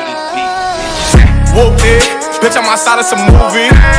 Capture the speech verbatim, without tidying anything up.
Whooped it, bitch, I'm outside of some movie.